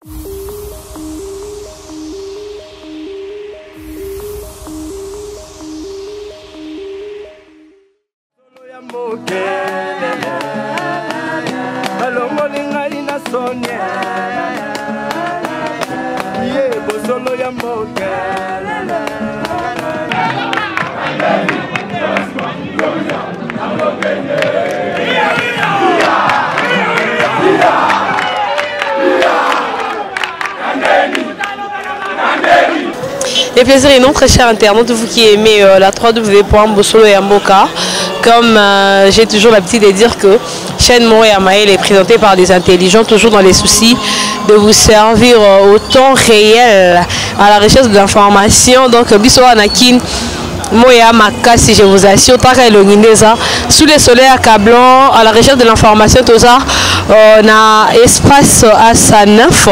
Les plaisirs et non, très chers internautes, vous qui aimez la 3W.Bossolo-Yamboka, comme j'ai toujours l'habitude de dire que chaîne Montréal Maël est présentée par des intelligents, toujours dans les soucis de vous servir au temps réel à la recherche de l'information. Donc, Bisso Anakin, Moya Makasi, je vous assure, Taka Elongineza, sous les soleils accablants, à la recherche de l'information, tout ça, on a espace à sa 9.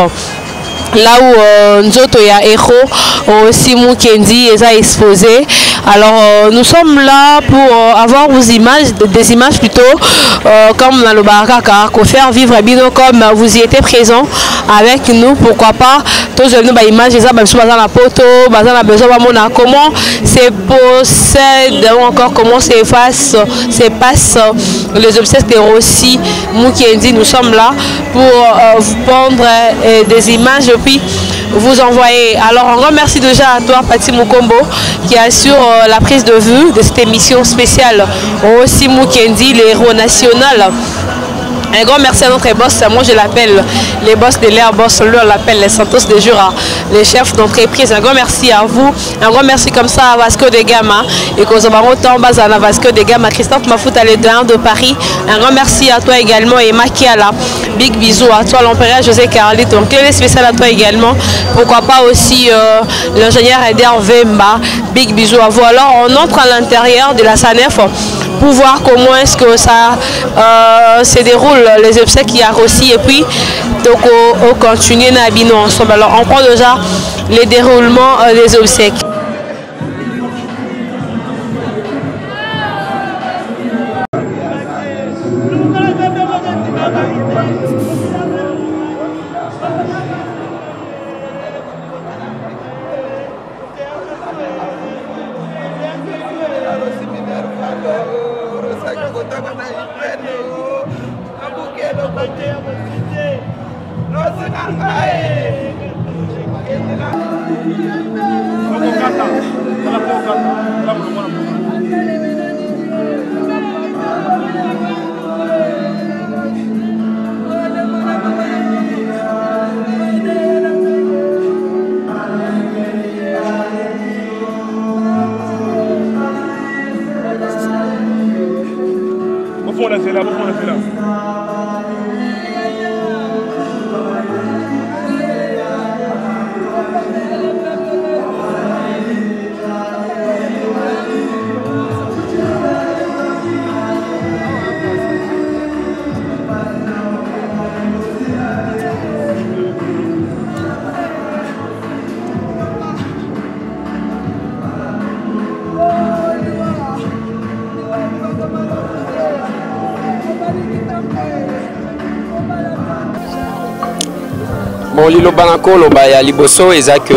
Là où Nzoto ya Echo aussi Mukendi est exposé. Alors nous sommes là pour avoir des images plutôt comme dans le Barakaka, faire vivre Bino comme vous y étiez présent avec nous. Pourquoi pas tous nous bah images ça bah sur la photo bah ça besoin bah comment c'est possède ou encore comment s'efface passe les obsèques de Rossi Mukendi. Nous sommes là pour vous prendre des images puis vous envoyer. Alors un grand merci déjà à toi Pati Mukombo qui assure la prise de vue de cette émission spéciale aussi Mukendi, les héros national. Un grand merci à notre boss, moi je l'appelle les boss de l'air boss, lui on l'appelle les Santos de Jura, les chefs d'entreprise. Un grand merci à vous, un grand merci comme ça à Vasco de Gama et qu'aux temps Bazana Vasco de Gama, Christophe Mafuta le Déan de Paris. Un grand merci à toi également et Makiala. Big bisous à toi l'empereur José Carlito. Donc clé spéciale à toi également. Pourquoi pas aussi l'ingénieur Eder Vemba. Big bisous à vous. Alors on entre à l'intérieur de la SANEF pour voir comment est-ce que ça se déroule les obsèques qui a aussi et puis donc on continue à habiter ensemble. Alors on prend déjà les déroulements des obsèques. Bon, Lilo Banako, Lobaya Liboso, et que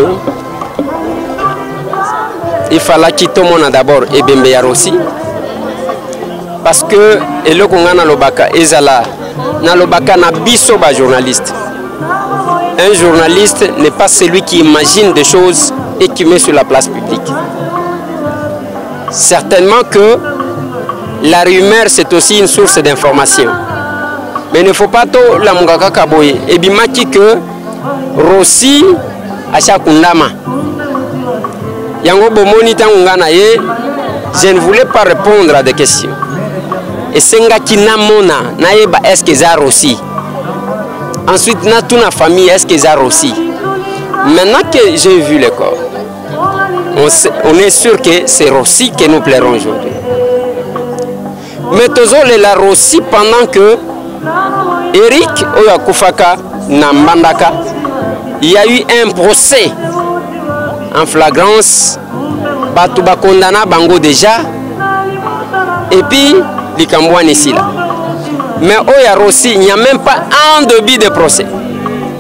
il fallait quitter mon d'abord et Bembeya aussi. Parce que, et le Kongana Lobaka, Ezala, na Lobaka na biso ba journaliste. Un journaliste n'est pas celui qui imagine des choses et qui met sur la place publique. Certainement que la rumeur, c'est aussi une source d'information. Mais il ne faut pas tout la Mungaka Kaboye. Et bimaki que Rossi Acha Kundama. Yango Bomonita Ungana ye, je ne voulais pas répondre à des questions. Et Senga Kinamona, Naeba est-ce que ça Rossi? Ensuite, na toute la famille, est-ce que ça Rossi? Maintenant que j'ai vu le corps, on est sûr que c'est Rossi que nous plairons aujourd'hui. Mais Tozole la Rossi pendant que Eric Oyakufaka Nambandaka, il y a eu un procès en flagrance, Batouba Kondana Bango déjà, et puis Likambouane ici là. Mais Oya Rossi, il n'y a même pas un début de procès.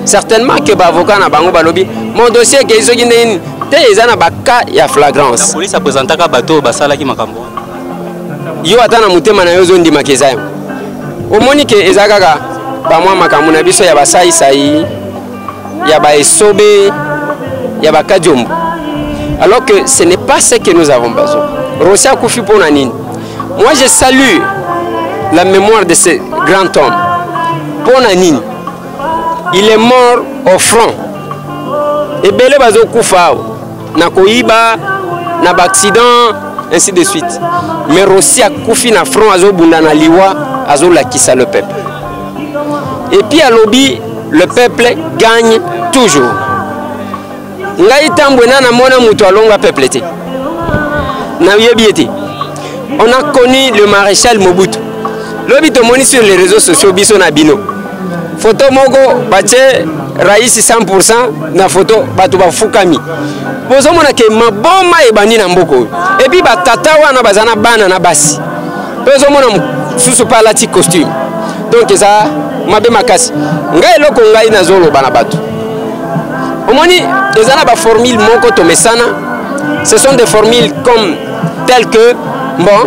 certainement que l'avocat na bango balobi mon dossier que ils ont gagné ils ont un cas ya flagrance. La police a présenté un bateau basala qui makambo. Yo atana mutema na yo zo ndima kezayo. Omoni ke ezakaka ba mwa makambo na biso ya basai sai ya ba esobe ya ba kajombo. Alors que ce n'est pas ce que nous avons besoin. Rosia Koufi pour Nanine. Moi je salue la mémoire de ce grand homme. Pour Nanine. Il est mort au front. Et belé bazo Koufao. Na koiba, na accident, ainsi de suite. Mais Rosia Koufi na front azo bunda na liwa, azo lakisa le peuple. Et puis à lobby, le peuple gagne toujours. Ngai tambwena na mona mutu alonga peuple te. Na yebiete. On a connu le maréchal Mobutu. Lobi to moni sur les réseaux sociaux biso na bino. Photo moko bache raisi 100% na photo batu ba fukami. Bozo mona ke maboma ebani na mboko. Et puis batata wana bazana bana na basi. Bozo mona susu pala ti costume. Donc ça mabe makasi. Ngai loko ngai na zolo bana batu. Omoni ezana ba formule moko to mesana. Ce sont des formules comme telles que bon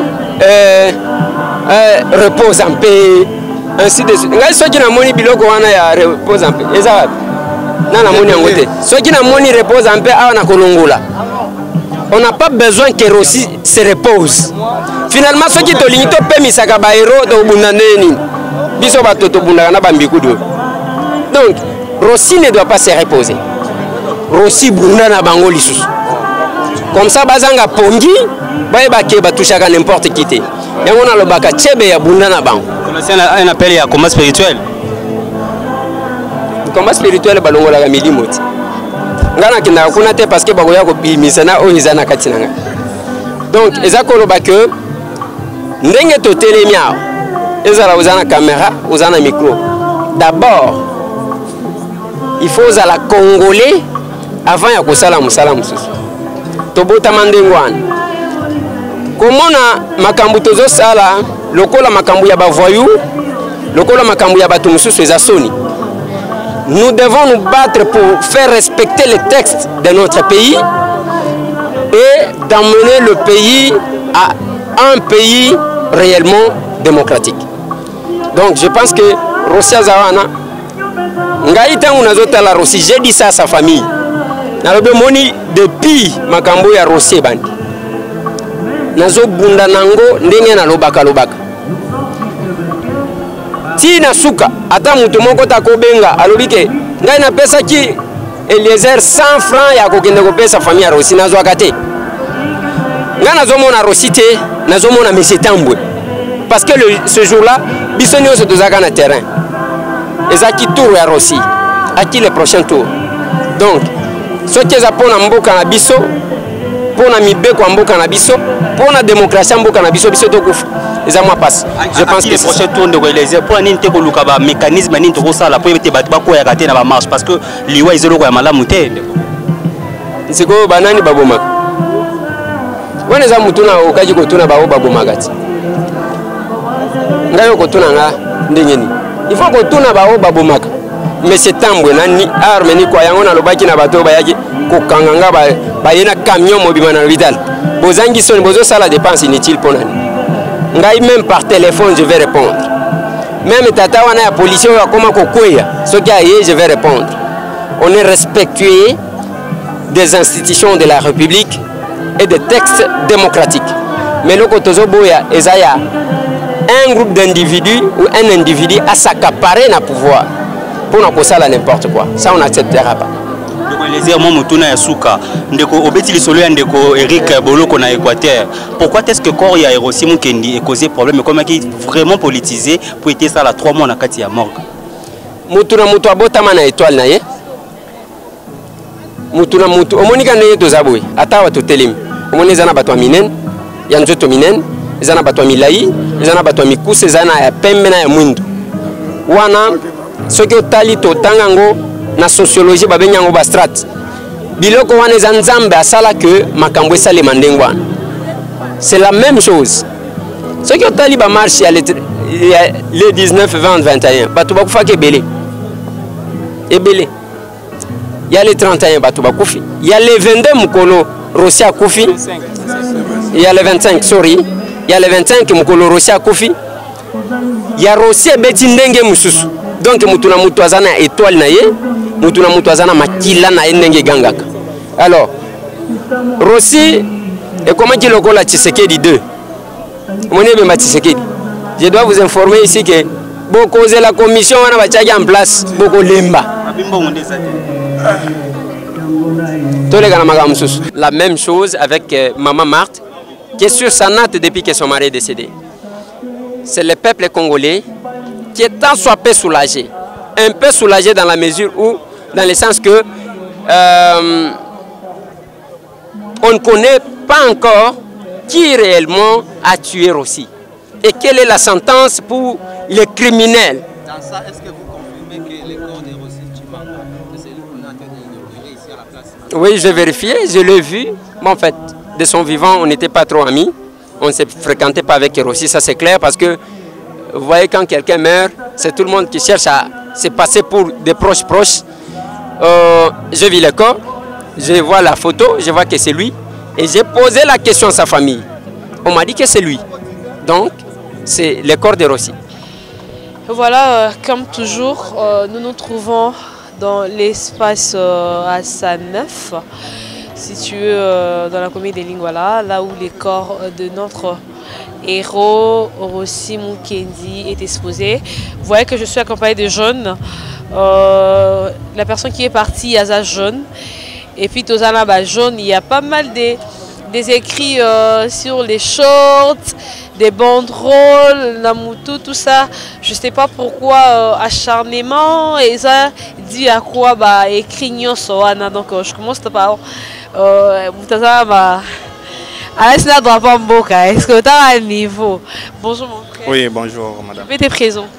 repose en paix ainsi de suite. Ngai soki na moni biloko wana ya repose en paix. Eza wapi? Na na moni yango te. Soki na moni repose en paix awa na kolongola. On n'a pas besoin que Rossi se repose. Finalement soki to lingi to pemisaka ba héros to bundandeni. Biso ba to bundaka na bambikudo. Donc Rossi ne doit pas se reposer. Rossi bunda na bango lisusu. Comme ça bazanga pongi ba ke ba touchaka n'importe qui te. Yango na lobaka chebe ya bunda na bango. On un appel à combat spirituel. Combat spirituel balongola ka milimoti. Ngana kinda kuna te parce que bagoya ko bimisana o izana katinanga. Donc ezako lobaka ndenge to telemia. Ezala uzana caméra, uzana micro. D'abord, il faut la congolais avant ya kosala musala mususu. Tobota mandengwana. Komona makambu tozo sala lokola makambu ya bavoyou, lokola makambu ya bato mususu ezasoni. Nous devons nous battre pour faire respecter les textes de notre pays et d'emmener le pays à un pays réellement démocratique. Donc je pense que Rosia Zawana ngai tangu nazotala Rossi, j'ai dit ça à sa famille. Nalobe moni depuis makambo ya Rossi bandi. Nazo bunda nango ndenge na lobaka. Ti na suka ata mutu moko ta kobenga alobike ngai na pesa ki Eliezer 100 francs ya kokende ko pesa famille ya Rossi nazo akate. Nga nazo mona Rossi te, nazo mona Monsieur Tambwe. Parce que ce jour-là, bisonio se dozaka na terrain. Ezaki tour ya Rossi. À qui le prochain tour? Donc, ce qui est pour mboka na biso, pour na mibeko mboka na biso, pour la démocratie mboka na biso biso to kufa. Eza moi passe. Je pense que le prochain tour de réaliser pour nini te ko luka ba mécanisme nini to ko sala pour te battre ba ko ya kate na ba marche parce que liwa izolo ko ya malamu te. Nsiko banani baboma. Wana za mutuna okaji ko tuna ba o baboma gati. Ngayo ko tuna nga ndengeni. Il faut ko tuna ba o baboma. Mais c'est Tambwe nani arme ni kwa yango na lobaki na bato bayaki ko kanganga ba yena camion mobima na vital. Bozangi son bozo sala dépense inutile pour nani. Ngai même par téléphone je vais répondre. Même tata wana ya policier wa koma ko kweya, so ki aye je vais répondre. On est respectueux des institutions de la République et des textes démocratiques. Mais le kotozo boya ezaya un groupe d'individus ou un individu à s'accaparer na pouvoir pour na kosala n'importe quoi. Ça on n'acceptera pas. Les erreurs mutuna ya suka ndeko obeti lisolo ya ndeko Eric Boloko na Équateur. Pourquoi est-ce que corps ya Rossi Mukendi est causé problème comme qui vraiment politisé pour être ça la 3 mois na kati ya morgue. Mutuna mutu abotama na étoile na ye. Mutuna mutu omonika ndenge tozaboy ata wa totelemi. Omoni zana bato minen ya nzoto minen, zana bato milai, zana bato mikusa zana ya pembe na ya mwindu. Wana soki otali totanga ngo na sociologie babenyango ba strat. Biloko wana eza nzambe asala que makambo esale mandengwana. C'est la même chose. Soki otali ba marche ya le 19 20 21 bato bakufaka ebele. Ebele. il y a les 31 Batouba Koufi, il y a les 22 Mukolo Rosia Koufi, il y a les 25, sorry, il y a les 25 Mukolo Rosia Koufi, il y a Rosia Betindenge Mususu. Donc Mutuna Mutuazana étoile naye, Mutuna Mutuazana Makila na Ndenge Gangaka. Alors, Rossi, et comment dit le la Tshisekedi 2? Je dois vous informer ici que beaucoup de la commission en place, beaucoup lemba. La même chose avec Maman Marthe, qui est sur sa natte depuis que son mari est décédé. C'est le peuple congolais qui est tant soit peu soulagé. Un peu soulagé dans la mesure où, dans le sens que on ne connaît pas encore qui réellement a tué Rossi. Et quelle est la sentence pour les criminels? Dans ça, est-ce que vous confirmez que les corps de Rossi Tshimanga, que c'est qu'on a inauguré ici à la place? Oui, j'ai vérifié, je l'ai vu. Mais en fait, de son vivant, on n'était pas trop amis. On ne se fréquentait pas avec Rossi, ça c'est clair, parce que vous voyez, quand quelqu'un meurt, c'est tout le monde qui cherche à se passer pour des proches. Je vis le corps, je vois la photo, je vois que c'est lui. Et j'ai posé la question à sa famille. On m'a dit que c'est lui. Donc, c'est le corps de Rossi. Voilà, comme toujours, nous nous trouvons dans l'espace Hassan 9, situé dans la commune de Lingwala, là où les corps de notre héros Rossi Mukendi est exposé. Vous voyez que je suis accompagnée de jeunes. La personne qui est partie, Yaza jaune. Et puis Tozana jaune, il y a pas mal des écrits sur les shorts, des banderoles, Namutu, tout ça. Je ne sais pas pourquoi acharnement, et ça dit à quoi écrit Nyosoana. Donc je commence par est-ce que tu as un niveau? Bonjour mon frère. Oui, bonjour madame. Tu peux te présenter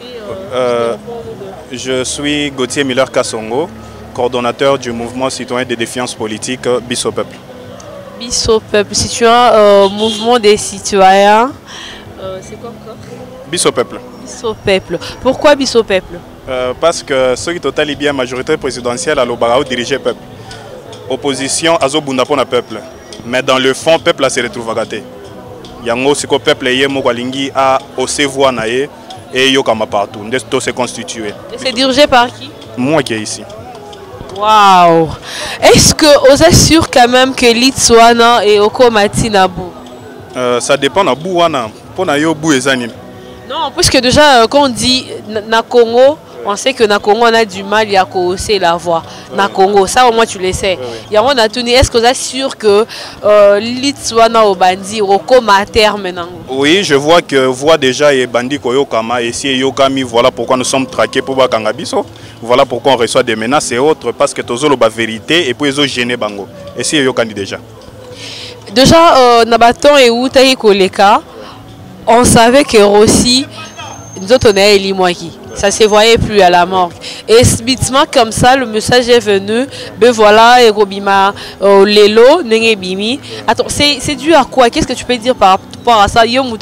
je suis Gauthier Miller Kassongo, coordonnateur du mouvement citoyen de défiance politique Biso Peuple. Biso Peuple, si tu as un mouvement des citoyens, c'est quoi encore? Biso Peuple. Biso Peuple. Pourquoi Biso Peuple? Parce que ceux qui total bien majorité présidentielle à l'Obarao dirigeait peuple. Opposition à Zobundapona peuple. Mais dans le fond, peuple a se retrouve à gâter. Yango siko peuple yé mokalingi a osé voix naé et yokama partout. Tout s'est constitué. Et c'est dirigé par qui? Moi qui est ici. Waouh! Est-ce que vous êtes sûr quand même que l'Itswana et Okomati Nabou? Ça dépend de Bouwana. Pour na Bou et Zanin. Non, puisque déjà quand on dit na Congo, on sait que na Congo on a du mal à hausser la voix. Na Congo, ça au moins tu le sais. Est-ce que vous êtes sûr que l'Itswana au bandi Okomati maintenant? Oui, je vois que voix déjà et bandi koyokama et si yokami, voilà pourquoi nous sommes traqués pour Bakangabiso. Voilà pourquoi on reçoit des menaces et autres, parce que tous la vérité et puis ils ont gêné Bango. Et si yokandi déjà. Déjà, Nabaton et Outaï Koleka, on savait que Rossi, nous autres on est Elimouaki. Ça ne se voyait plus à la morgue. Et subitement comme ça, le message est venu. Ben voilà, et Robima, Lelo, Nengebimi. Attends, c'est dû à quoi? Qu'est-ce que tu peux dire par rapport à ça?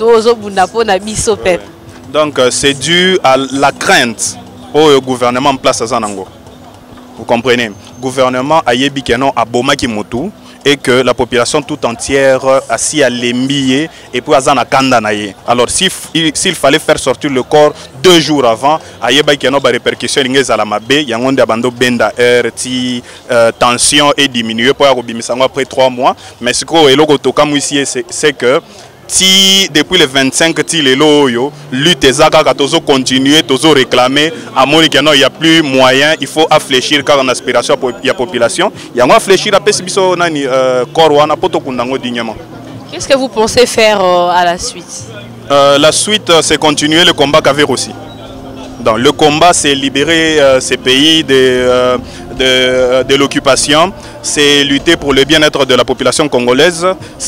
Donc c'est dû à la crainte au gouvernement en place à Zanango. Vous comprenez? Le gouvernement a yebi kenon a bomaki motu et que la population tout entière a si à l'embiller et puis à Zanakanda naye. Alors s'il fallait faire sortir le corps 2 jours avant, a yebi kenon ba répercussion lingez à la mabe, yangonde abando benda ti tension est diminuée pour abimisango après 3 mois. Mais ce que eloko tokamu ici c'est que si depuis le 25 ti les loyo lutte ezaka katozo continuer tozo réclamer à Monique non il y a plus moyen il faut affléchir car en aspiration il y a population il y a affléchir à pesibiso nani korwana poto kundango dignement. Qu'est-ce que vous pensez faire à la suite? La suite c'est continuer le combat qu'avait aussi. Donc le combat c'est libérer ces pays de l'occupation, c'est lutter pour le bien-être de la population congolaise,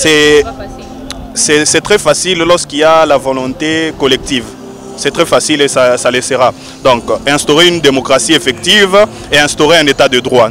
c'est très facile lorsqu'il y a la volonté collective. C'est très facile et ça le sera. Donc, instaurer une démocratie effective et instaurer un état de droit.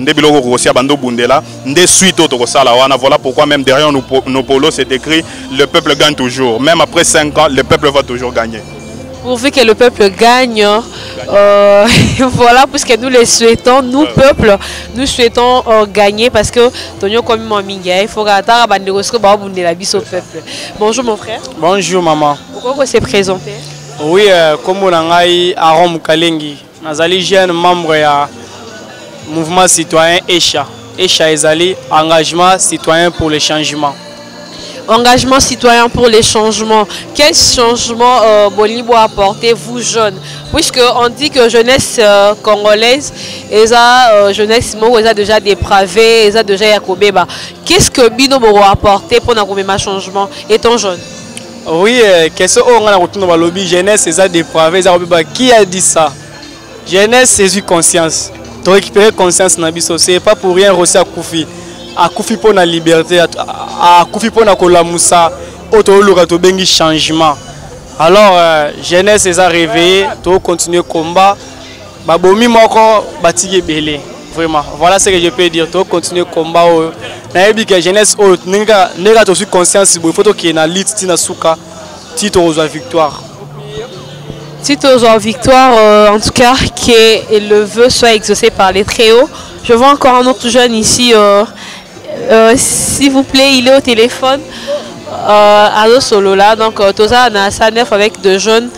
Voilà pourquoi même derrière nos polos, c'est écrit « Le peuple gagne toujours ». Même après 5 ans, le peuple va toujours gagner. Pourvu que le peuple gagne. Voilà, puisque nous les souhaitons, nous, peuple, nous souhaitons gagner parce que il faut peuple. Bonjour mon frère. Bonjour maman. Pourquoi vous s'est présenté? Oui, comme on a dit, Arom Kalengi, Nazali jeune membre du mouvement citoyen ECHA. ECHA est engagement citoyen pour le changement. Engagement citoyen pour les changements. Quel changement Bolibo apportez vous jeunes? Puisque on dit que jeunesse congolaise, jeunesse est déjà dépravée, est déjà yakobeba. Qu'est-ce que Bino Boro a apporté pour un changement étant jeune? Oui, qu'est-ce qu'on a retenu dans le lobby jeunesse est dépravée, qui a dit ça? Jeunesse c'est une conscience. Tu récupérer conscience dans biso, c'est pas pour rien Rossi a Koufi. A Koufi pour la liberté, a Koufi pour la Kolamusa, auto bengi changement. Alors jeunesse est réveillée, tu continuer combat. Babomi moko batige belé. Vraiment. Voilà ce que je peux dire. Tu continuer combat. Naebi que jeunesse nega to sur conscience, il faut que na lit tina suka titre aux victoire. Titre aux victoire, en tout cas que le vœu soit exaucé par les très hauts. Je vois encore un autre jeune ici. S'il vous plaît, il est au téléphone. Allo solo là, donc Toza a sa neuf avec deux jeunes.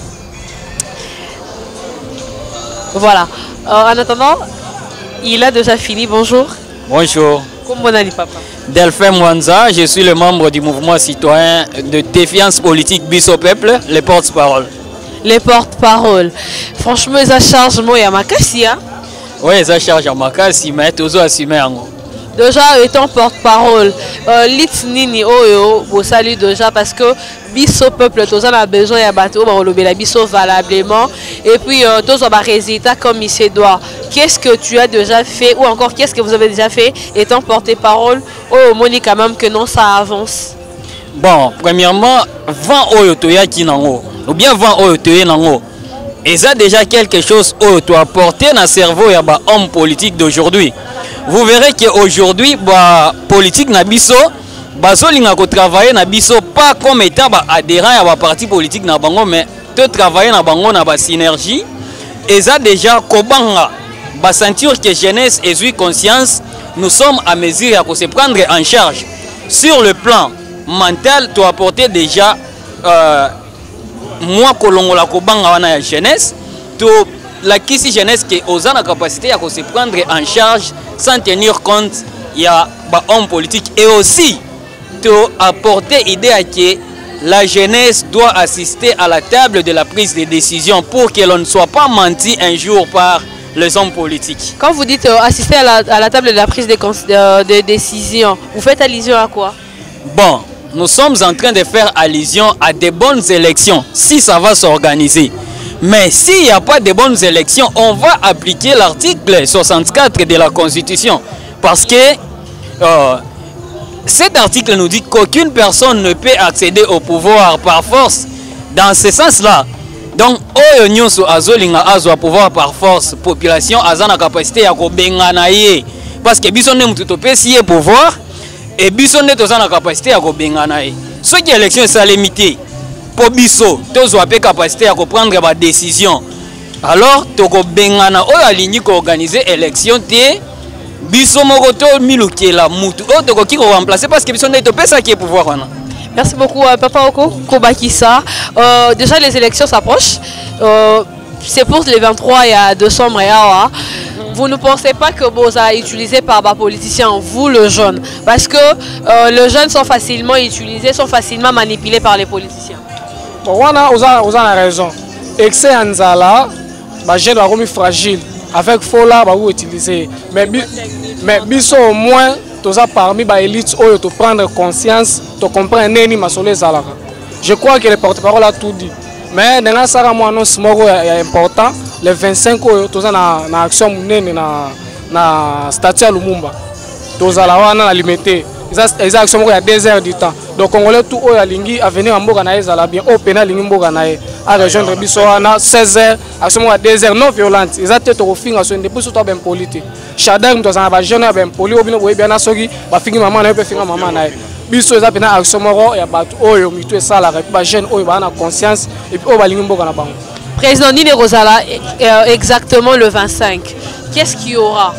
Voilà. En attendant, il a déjà fini. Bonjour. Bonjour. Comment on a dit papa? Delphin Mwanza, je suis le membre du mouvement citoyen de défiance politique bis au peuple, les porte-parole. Les porte-parole. Franchement, ça charge moi à ma cassie. Oui, ça charge à ma cassie, mais toujours assumé en gros. Déjà étant porte-parole, l'itnini oyo, vous saluez déjà parce que biso peuple, tous on a besoin de bateau, on va la biso valablement et puis tous on va résultat comme il se doit. Qu'est-ce que tu as déjà fait ou encore qu'est-ce que vous avez déjà fait étant porte-parole? Oh, Moni quand même que non, ça avance. Bon, premièrement, 20 oyo toya kinango, ou bien 20 oyo toya nango. Et ça déjà quelque chose oyo to apporter dans le cerveau ya ba homme politique d'aujourd'hui. Vous verrez qu'aujourd'hui, la politique Nabiso, bazolinga ko travailler Nabiso pas comme étant adhérent à la parti politique na bango, mais de travailler na bango na ba synergie. Et ça déjà kobanga, ba sentir que jeunesse et eu conscience, nous sommes à mesure de se prendre en charge sur le plan mental, to apporter déjà moi kolongo la kobanga wana ya jeunesse, to la kisi jeunesse qui a la capacité à se prendre en charge sans tenir compte il y a des hommes politiques et aussi de apporter l'idée que la jeunesse doit assister à la table de la prise de décision pour que l'on ne soit pas menti un jour par les hommes politiques. Quand vous dites assister à la table de la prise de décision, vous faites allusion à quoi? Bon, nous sommes en train de faire allusion à des bonnes élections si ça va s'organiser. Mais s'il n'y a pas de bonnes élections, on va appliquer l'article 64 de la Constitution. Parce que cet article nous dit qu'aucune personne ne peut accéder au pouvoir par force. Dans ce sens-là, donc, oyo nyonso azolinga azwa pouvoir par force, population a la capacité à kobenganaye. Parce que biso ne mutu topesi ye pouvoir et biso ne toza la capacité à kobenganaye. Ce qui est élection est limité. Pour biso, tous ont la capacité à prendre des décisions. Alors, toko bengana o aligné ko organiser élection té biso moko to miluki la mutu o toko ki ko remplacer parce que biso ne to pesa qui est pouvoir wana. Merci beaucoup Papa Oko Kobakisa. Déjà les élections s'approchent. C'est pour les 23 et à décembre et à vous ne pensez pas que vous avez utilisé par les politiciens, vous le jeune, parce que les jeunes sont facilement utilisés, sont facilement manipulés par les politiciens. Bon, vous avez raison. Excès en zala, les jeunes sont fragiles. Avec Fola, vous utilisez. Mais biso au moins, parmi les élites, de prendre conscience, de comprendre les zala. Je crois que le porte-parole a tout dit. Mais dans ce cas, c'est important. Les 25 ans, nous avons une action na statut à Lumumba. Nous avons limité. Les actions il y a 2 heures du temps. Donc, on a tout à Lingi à venir en Boganaï, à la bien, au pénal Lingi Boganaï, à rejoindre Bissoana, 16 heures, action à 2 heures non violentes. Ils ont été au fin à ce début, surtout bien politique. Chadam, nous avons un jeune bien poli, au bien bien assogi, va finir maman, on peut finir maman. biso eza pena action moko ya bato oyo mito esalaka epi bajeune oyo baa na conscience epi oyo balingi mboka na bango. Président Nini Rosala, exactement le 25, qu'est-ce qu'il y aura?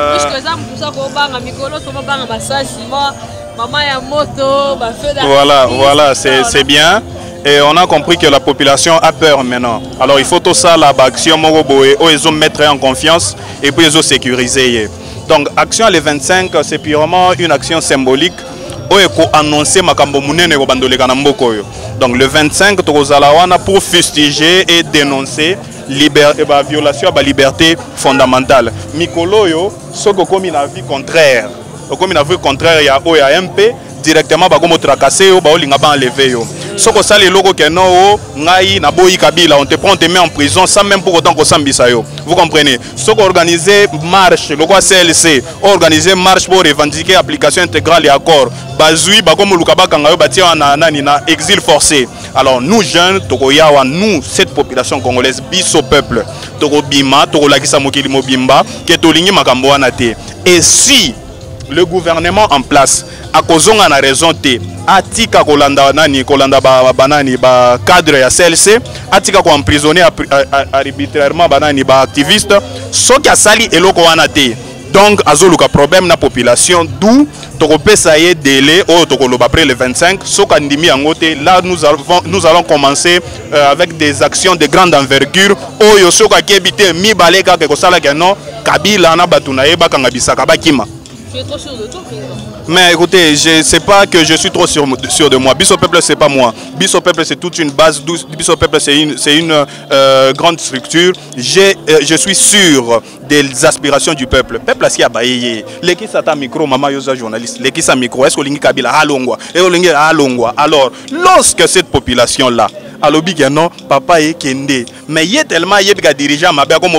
Voilà, c'est bien. Et on a compris que la population a peur maintenant. Alors il faut tout ça, la action Moroboé, ils ont mettre en confiance et puis ils ont sécurisé. Donc action les 25, c'est purement une action symbolique. Annoncer makambo munene ko bandoleka na mboko yo. Donc le 25 tozalawana pour fustiger et dénoncer violation de la liberté fondamentale. Mikolo yo soko komi na vie contraire. Comme na vie contraire ya MP directement ba komo tracasser yo ba olinga ba enlever yo. Soko sali loko keno ngai na boyi Kabila, on te prend, on te met en prison sans même pour autant qu'on sambisa yo. Vous comprenez? Soko organiser marche, le quoi CLC, organiser marche pour revendiquer application intégrale et accord. Bazui ba komo lukaba kanga yo batia na exil forcé. Alors nous jeunes tokoyawa, nous cette population congolaise biso peuple toko bima toko lakisa mokili mobimba ke tolingi makambo wana te. Et si le gouvernement en place a kozonga na raison te atika kolanda nani kolanda banani ba cadre ya CLC atika ko emprisonner arbitrairement banani ba activiste soki asali eloko wana te. Donc azoluka problème na population d'où tokopesa ye délai au tokoloba après le 25 soka ndimi yangote. Là nous allons commencer avec des actions de grande envergure oyo soka kebite mi baleka ke kosala ke non Kabila na batuna ye bakanga bisaka bakima. Tu es trop sûr de toi, président? Mais écoutez, je ne sais pas que je suis trop sûr de moi. Biso Peuple, c'est pas moi. Biso Peuple, c'est toute une base. Biso Peuple, c'est une grande structure. Je suis sûr des aspirations du peuple. Peuple, c'est abaye. L'équipe sata micro, maman yosa journaliste. L'équipe sa micro. Est-ce que l'ingé Kabila halongwa? Alors, lorsque cette population-là, alobi non, papa est kende. Mais il y a tellement de dirigeants,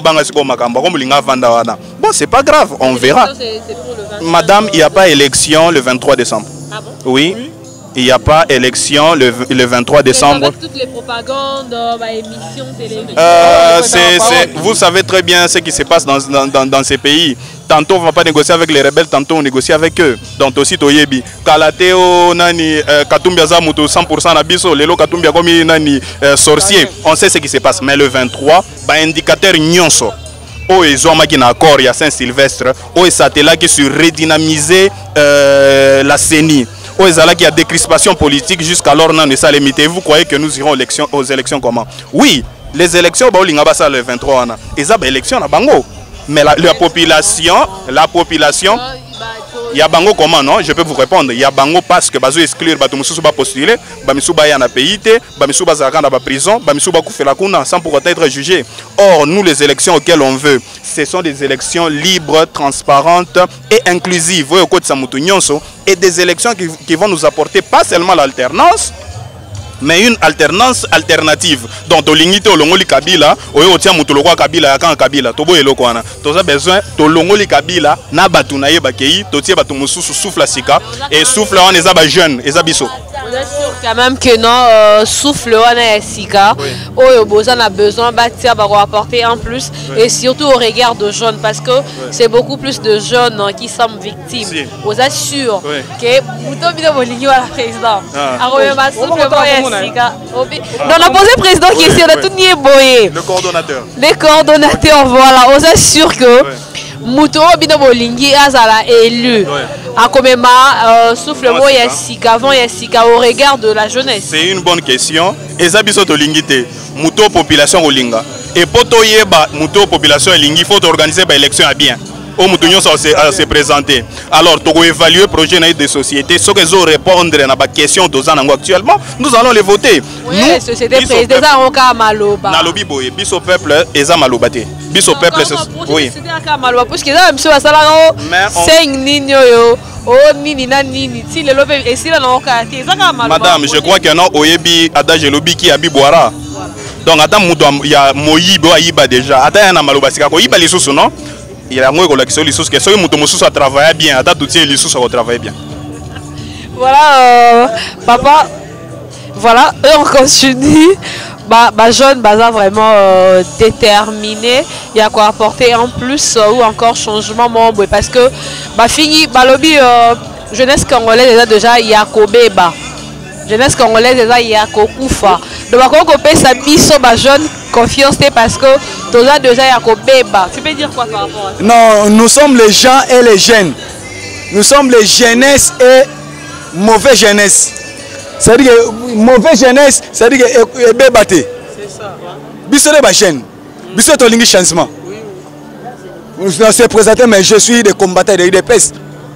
bon, c'est pas grave, on verra. Madame, il n'y a pas élection le 23 décembre. Ah bon? Oui. Il n'y a pas élection le 23 décembre. Avec toutes les propagandes, émissions, télévision. Vous savez très bien ce qui se passe dans ces pays. Tantôt on ne va pas négocier avec les rebelles, tantôt on négocie avec eux. Donc aussi Toyebi. Kalateo nani Katumbia Zamuto 100% nabiso, lelo Katumbia komi nani sorcier. On sait ce qui se passe. Mais le 23, indicateur nyonso. Ils ont un accord il y a Saint-Sylvestre. Ils ont là qui sur redynamiser la CENI. Ils ont là qui a décrispation politique jusqu'alors non ne ça limité. Vous croyez que nous irons aux élections comment? Oui, les élections le 23 ils ont élection à Bango. Mais la population, il y a Bango comment non? Je peux vous répondre. Il y a Bango parce que Bazo exclure, Batumoussou va postuler, Bamissou Baya na pays, Bamissou Bazarkan dans la prison, Bamissou Bakou fait la Kouna sans pour autant être jugé. Or, nous, les élections auxquelles on veut, ce sont des élections libres, transparentes et inclusives. Au côté de et des élections qui vont nous apporter pas seulement l'alternance, mais une alternance alternative. Donc, Tolingite Olongoli Kabila, Oyo Mutulokwa Kabila, Yakan Kabila, Tobo Elokwana. Tu as besoin Tolongoli Kabila, Nabatunaye Bakei, Totie Batumusu souffle la Sika, et souffle on est à jeune, et Abisso. On est sûr quand même que non, souffle on est Sika, Oyo Bozan a besoin bâtir, apporter en plus, et surtout au regard de jeunes, parce que c'est beaucoup plus de jeunes qui sont victimes. On est sûr que Mouto Bino Boligno à la présidente. On a posé président qui est de tout nier boyer. Le coordonnateur. Les coordonnateurs, voilà. On s'assure que Mouto Binobolingi Azala est élu. À Komema, souffle le mot Yassika, avant Yassika, au regard de la jeunesse. C'est une bonne question. Et Zabiso Tolingite, Mouto population Olinga. Et pour Toyeba, Mouto population Olingi, il faut organiser l'élection à bien. Au Moutounion à se présenter. Alors, tu vas évaluer le projet de société. Ce qu'ils ont répondre à la question d'Ozanango actuellement, nous allons les voter. Oui, nous, société présidente, Maloba. Nalobi Boye, Biso peuple, Eza Malobate. Biso peuple, oui. Parce que là, monsieur Asala, 5 nini oh nini na nini. Si le lobby et si la non Madame, je crois qu'il y a un Oyebi Adage Lobi qui a Biboara. Donc, attends, il y a Moyibo Aïba déjà. Attends, il y a Maloba Sikako. Il y a les sous, non? Il y a moins que les sous que ceux qui travaillent bien, à tout les sous ça travaille bien. Voilà, papa. Voilà, on continue. Jeune, vraiment déterminé. Il y a quoi apporter en plus ou encore changement membre parce que fini, lobby jeunesse congolaise déjà Yakobeba. Jeunesse congolaise déjà Yakokufa. Donc on peut ça biso ba jeune confiance parce que toza déjà Yakobeba. Tu peux dire quoi par rapport à ça? Non, nous sommes les gens et les jeunes. Nous sommes les jeunesses et mauvaise jeunesse. C'est-à-dire que mauvaise jeunesse, c'est-à-dire que bébaté. C'est ça. Biso de ba jeune. Biso to lingi changement. Nous sommes présentés, mais je suis des combattants de IDPS.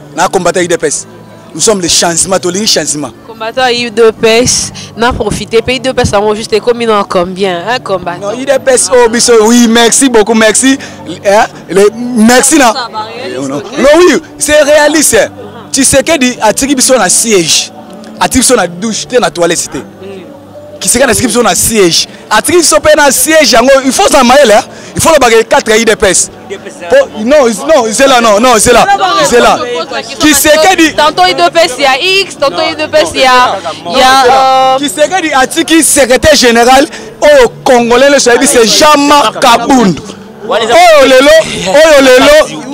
Nous sommes les changements, tous les changements. Combattants IDPS, n'a profité. Pays IDPS, ça juste comme ils ont combien un combattant? Non, IDPS, oh, oui, merci beaucoup, merci. Merci, non. Non, oui, c'est réaliste. Tu sais que tu as tiré un siège, tu as tiré une douche, tu as toilette. Qui sait qu'il y a un siège. À tiré un siège, il faut s'en mêler. Il faut le 4 IDPS. Non, c'est là, non, c'est là. C'est là. Qui sait que dit. Tantôt IDPS, il y a X, tantôt IDPS, il y a. Qui sait que dit Atiki, secrétaire général au Congolais, c'est Jean-Marc Kabound. Oh lelo.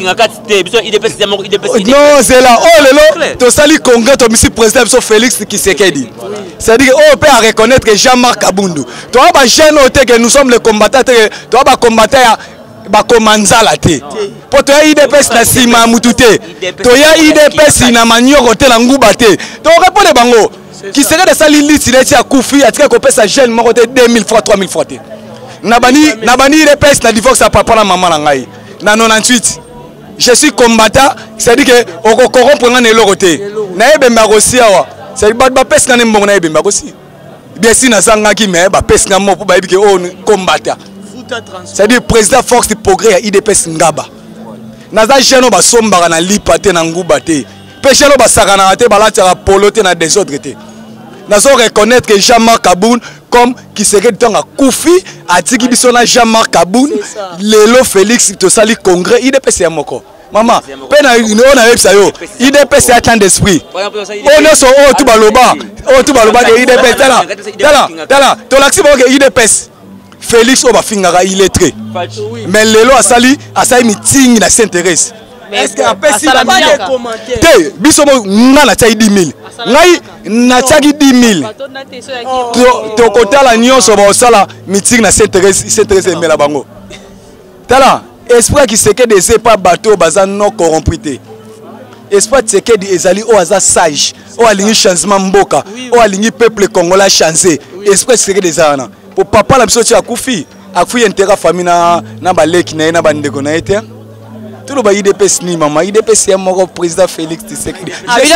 Non, c'est là. Oh lelo. Tu sali congrès, tu monsieur président Félix Tshisekedi. C'est-à-dire on peut reconnaître que Jean-Marc Kabound. Tu vois pas jeune que nous sommes les combattants, tu vois pas combattre bakomanzala te po to ya IDPS na sima mutute to ya IDPS na manioko te na nguba te to répondre bango qui serait de sali litineti ya kufi atika ko pesa jeune moko te 2000 fois 3000 fois te na bani IDPS na divorce à papa na maman na ngai na 98 je suis combattant c'est-à-dire que oko corrompre nga na eloko te na ebemba kosi awa c'est ba pesa na mbongo na ebemba kosi bien si na zangaki mais ba pesa na mo po ba ebike o combattant. C'est-à-dire président force de progrès à IDPS Ngaba. Naza jeune ba somba na lipate na nguba te. Péché no ba sakana te balata polote na désordre te. Nazo reconnaître que Jean-Marc Kabound comme qui serait dans a Koufi a tiki biso na Jean-Marc Kabound lelo Félix to sali congrès IDPS ya moko. Maman, pena on a ça yo. IDPS a tant d'esprit. On est so o tu baloba de IDPS tala. To l'axi que IDPS Félix Obafingara illettré. Mais Lelo Asali meeting na s'intéresse. Est-ce que après si la commentaire te biso nga na tsayi 10000. Ngai na tsayi 10000. To kota la nyonso ba osala meeting na s'intéresse mela bango. Tala espoir qui sait que des pas bateau bazan non corrompus. Espoir c'est que des ezali o aza sage. O alingi changement mboka. O alingi peuple congolais changer. Espoir c'est que des ana. Pour papa la biso ti akufi intérêt famille na baleki na bandeko na été tout le ba IDPS ni maman IDPS ya moko président Félix Tshisekedi.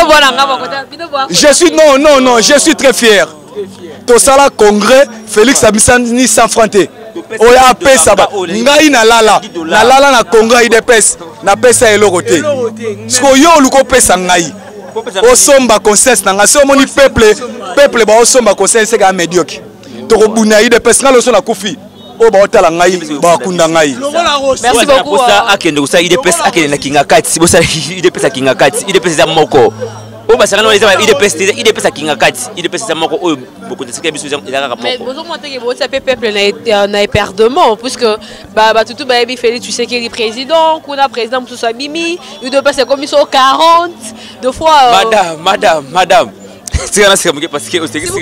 Je suis non je suis très fier. To sala congrès Félix Abisani sans fronté. Oya pesa ba ngai na lala na congrès IDPS na pesa eloko te. Sko yo luko pesa ngai. Osomba consensus na ngaso moni peuple ba osomba consensus ka médiocre. Tokobuna IDPS na loso na kufi o ba otala ngai ba kunda ngai. Merci beaucoup. Akende kusa IDPS akende na kinga kati si bosa IDPS akinga kati IDPS za moko o ba sanga no IDPS akinga kati IDPS za moko o beaucoup de sika biso za kaka moko. Mais bozo monter que bosa peuple na éperdement puisque ba tutu ba bi Félix Tshisekedi président kuna président Moussa Bimi IDPS comme ils sont 40 deux fois madame c'est parce que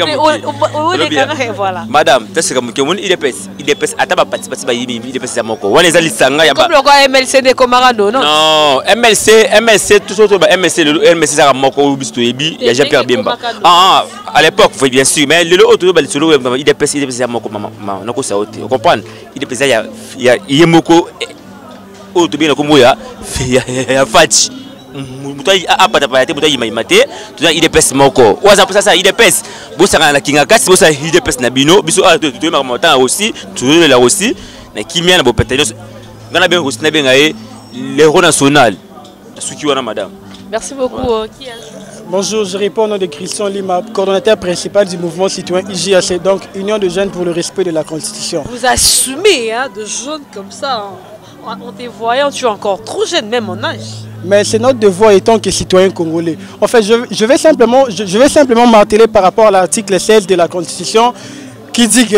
madame, c'est comme que mon IDPS ataba participer ba IDPS za moko. Wana ezali sanga ya ba. Comme le quoi MLC de Comarado non? Non, MLC tout autre ba MLC za moko bisto yebi ya Jean-Pierre Bemba. À l'époque bien sûr mais le autre ba solo IDPS za moko mama nako sa ote. Vous comprenez? IDPS ya yemoko auto bien comme ya Fati. Mutai apata pa yate mutai maimate tuza IDPS moko waza pour ça IDPS bosanga na kinga kasi bosa IDPS na bino biso tu ma montant aussi tu là aussi na kimia na bopetelios ngana bien aussi na bien l'héros national suki wana madame. Merci beaucoup. Qui Bonjour, je réponds au nom de Christian Lima, coordonnateur principal du mouvement citoyen IJAC, donc Union de jeunes pour le respect de la Constitution. Vous assumez de jeunes comme ça, en te voyant, tu es encore trop jeune, même en âge. Mais c'est notre devoir étant que citoyens congolais. En fait, je vais simplement marteler par rapport à l'article 16 de la Constitution qui dit que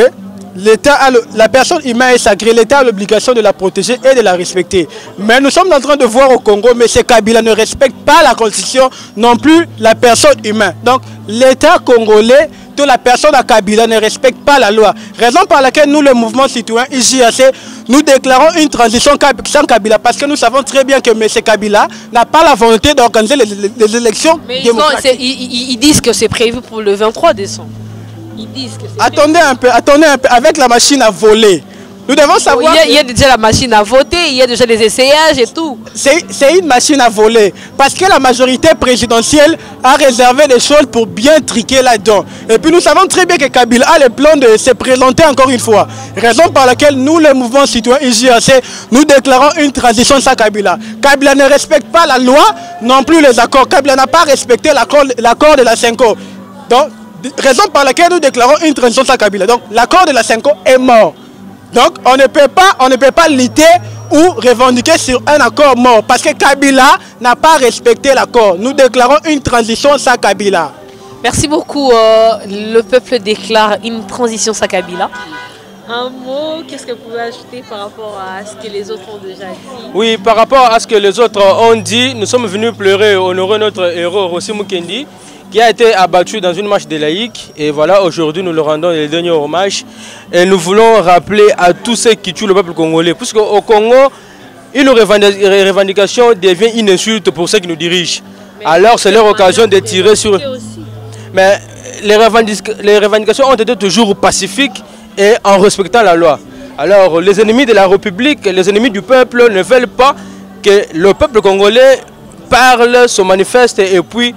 la personne humaine est sacrée, l'État a l'obligation de la protéger et de la respecter. Mais nous sommes en train de voir au Congo, M. Kabila ne respecte pas la Constitution, non plus la personne humaine. Donc l'État congolais, de la personne à Kabila ne respecte pas la loi. Raison par laquelle nous, le mouvement citoyen IJAC, nous déclarons une transition sans Kabila parce que nous savons très bien que M. Kabila n'a pas la volonté d'organiser les élections démocratiques. Ils disent que c'est prévu pour le 23 décembre. Ils disent que c'est attendez un peu, avec la machine à voler. Nous devons savoir... Il y a déjà la machine à voter, il y a déjà les essayages et tout. C'est une machine à voler. Parce que la majorité présidentielle a réservé des choses pour bien triquer là-dedans. Et puis nous savons très bien que Kabila a le plan de se présenter encore une fois. Raison par laquelle nous, le mouvement citoyen IJAC, nous déclarons une transition sans Kabila. Kabila ne respecte pas la loi, non plus les accords. Kabila n'a pas respecté l'accord de la Cinco. Donc, raison par laquelle nous déclarons une transition sans Kabila. Donc, l'accord de la Cinco est mort. Donc, on ne peut pas lutter ou revendiquer sur un accord mort parce que Kabila n'a pas respecté l'accord. Nous déclarons une transition sans Kabila. Merci beaucoup. Le peuple déclare une transition sans Kabila. Un mot, qu'est-ce que vous pouvez ajouter par rapport à ce que les autres ont déjà dit? Oui, par rapport à ce que les autres ont dit, nous sommes venus pleurer, honorer notre héros Rossi Mukendi, qui a été abattu dans une marche des laïcs. Et voilà, aujourd'hui, nous le rendons les derniers hommages. Et nous voulons rappeler à tous ceux qui tuent le peuple congolais. Puisqu'au Congo, une revendication devient une insulte pour ceux qui nous dirigent. Mais alors, c'est leur occasion de tirer sur... Mais les revendications ont été toujours pacifiques et en respectant la loi. Alors, les ennemis de la République, les ennemis du peuple ne veulent pas que le peuple congolais parle, se manifeste et puis...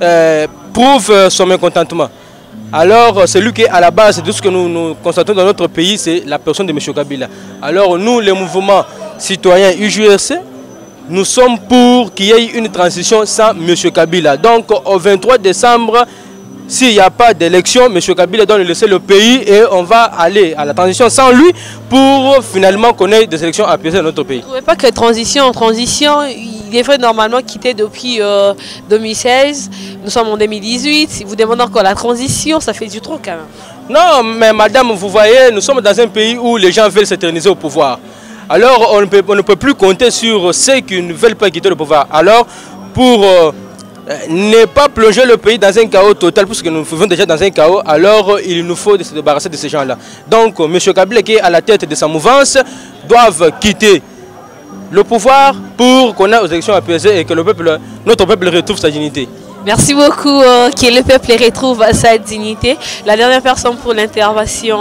prouve son mécontentement. Alors, celui qui est à la base de ce que nous constatons dans notre pays, c'est la personne de M. Kabila. Alors, nous, les mouvements citoyens UJRC, nous sommes pour qu'il y ait une transition sans M. Kabila. Donc, au 23 décembre, s'il n'y a pas d'élection, M. Kabila doit nous laisser le pays et on va aller à la transition sans lui pour finalement connaître des élections apaisées dans notre pays. Vous ne trouvez pas que transition, il devrait normalement quitter depuis 2016. Nous sommes en 2018. Si vous demandez encore la transition, ça fait du trop quand même. Non, mais madame, vous voyez, nous sommes dans un pays où les gens veulent s'éterniser au pouvoir. Alors, on ne peut plus compter sur ceux qui ne veulent pas quitter le pouvoir. Alors, pour ne pas plonger le pays dans un chaos total, puisque nous vivons déjà dans un chaos, alors il nous faut se débarrasser de ces gens-là. Donc, M. Kabila, qui est à la tête de sa mouvance, doivent quitter le pouvoir pour qu'on ait aux élections apaisées et que notre peuple retrouve sa dignité. Merci beaucoup, que le peuple retrouve sa dignité. La dernière personne pour l'intervention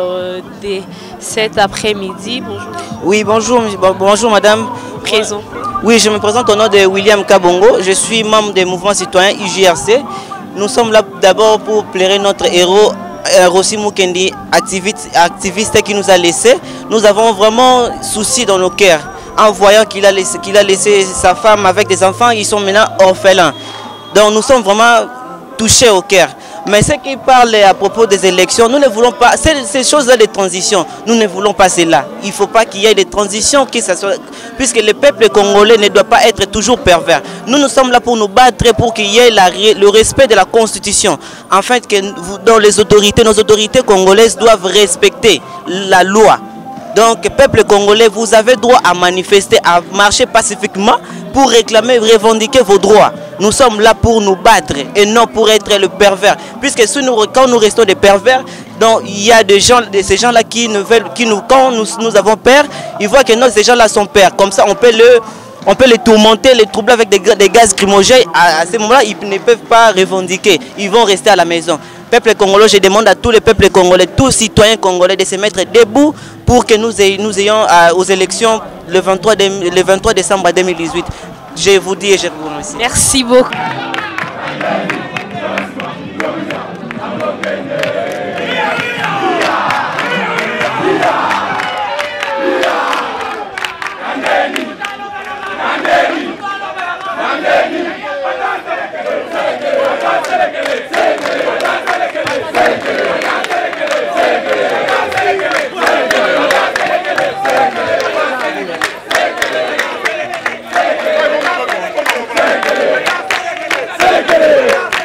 de cet après-midi. Bonjour. Oui, bonjour madame. Présent. Oui, je me présente au nom de William Kabongo. Je suis membre des mouvements citoyens IJRC. Nous sommes là d'abord pour plairer notre héros Rossi Mukendi, activiste qui nous a laissé. Nous avons vraiment souci dans nos cœurs en voyant qu'il a laissé sa femme avec des enfants. Ils sont maintenant orphelins. Donc nous sommes vraiment touchés au cœur. Mais ce qui parle à propos des élections, nous ne voulons pas, ces choses-là de transition, nous ne voulons pas cela. Il ne faut pas qu'il y ait des transitions, puisque le peuple congolais ne doit pas être toujours pervers. Nous sommes là pour nous battre, pour qu'il y ait le respect de la Constitution. En fait, dans nos autorités congolaises doivent respecter la loi. Donc, peuple congolais, vous avez droit à manifester, à marcher pacifiquement pour réclamer, revendiquer vos droits. Nous sommes là pour nous battre et non pour être le pervers. Puisque quand nous restons des pervers, donc, il y a ces gens-là qui quand nous avons peur, ils voient que ces gens-là sont peurs. Comme ça, on peut les tourmenter, les troubler avec des gaz lacrymogènes. À ce moment-là, ils ne peuvent pas revendiquer. Ils vont rester à la maison. Peuple congolais, je demande à tous les peuples congolais, tous citoyens congolais de se mettre debout pour que nous ayons aux élections le 23 décembre 2018. Je vous dis et je vous remercie. Merci beaucoup. Sekere!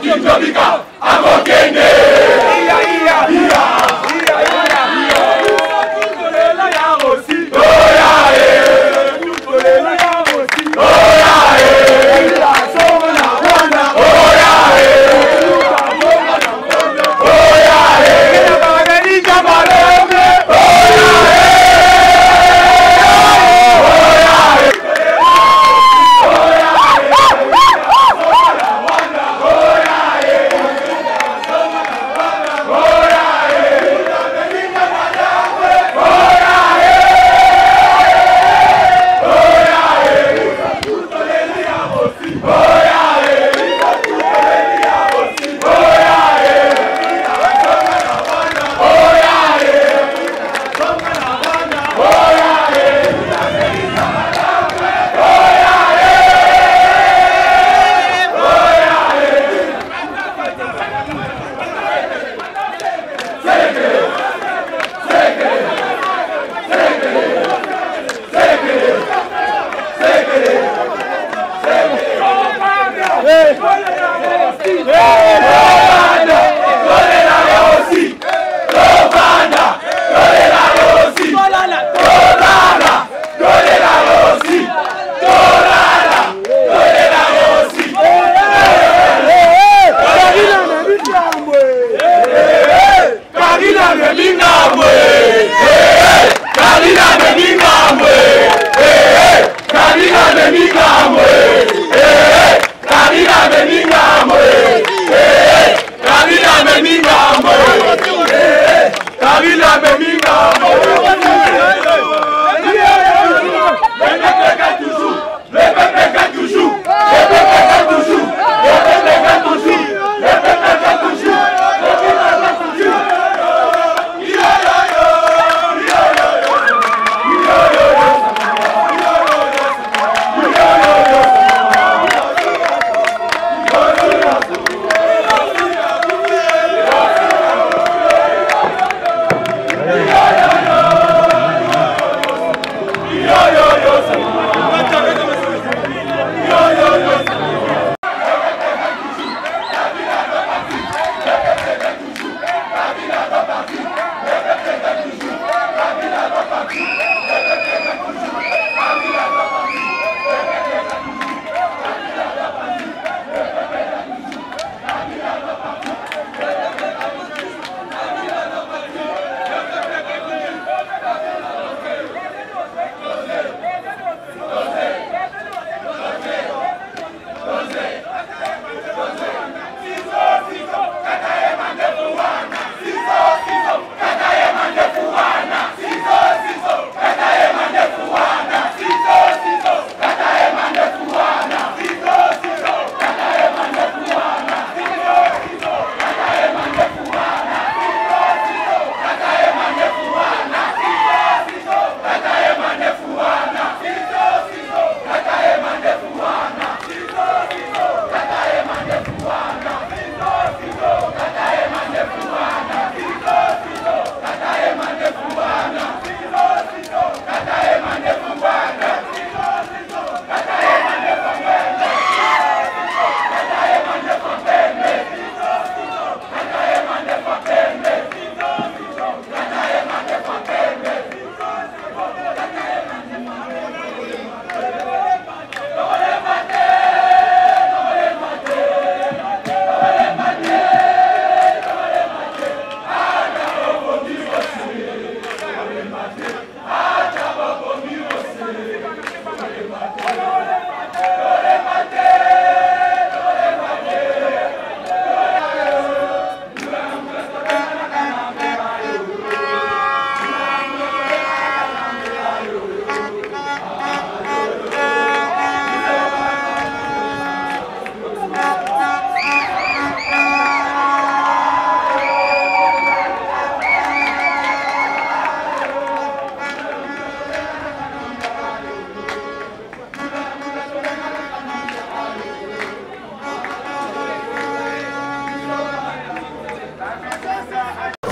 Carina de mi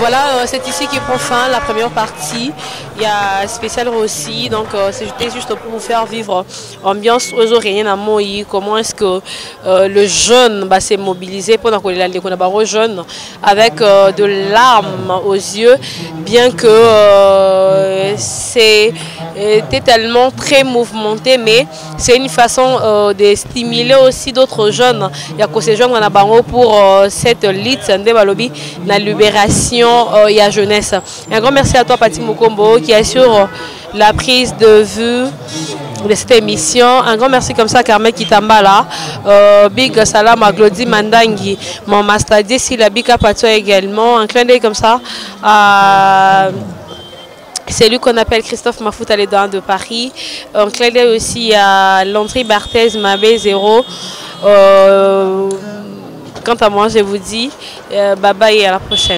Voilà, c'est ici qui prend fin la première partie. Il y a spécial Rossi, donc c'était juste pour vous faire vivre ambiance aux oreilles à Moï. Comment est-ce que le jeune s'est mobilisé pendant qu'on est jeune avec de larmes aux yeux, bien que c'était tellement très mouvementé, mais c'est une façon de stimuler aussi d'autres jeunes. Il y a que ces jeunes pour cette lutte la libération et la jeunesse. Un grand merci à toi Pati Mukombo qui assure la prise de vue de cette émission. Un grand merci comme ça à Carmen Kitambala, Big Salam à Glody Mandangi, mon master d'ici la Bika Pato également. Un clin d'œil comme ça à c'est lui qu'on appelle Christophe Mafouta les Dents de Paris. Un clin d'œil aussi à Landry Barthez Mabé 0. Quant à moi, je vous dis bye bye et à la prochaine.